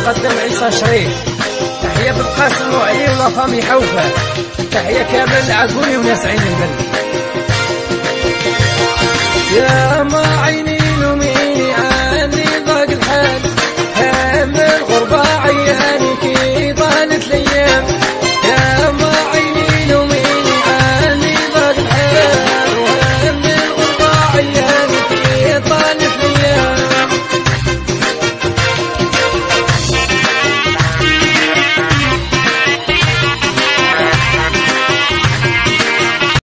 تقدم عيسى شريف، تحية بالقاسم وعلي ولا فامي حوفة، تحية كامل العقولي وناس عين البلد. يا ما عيني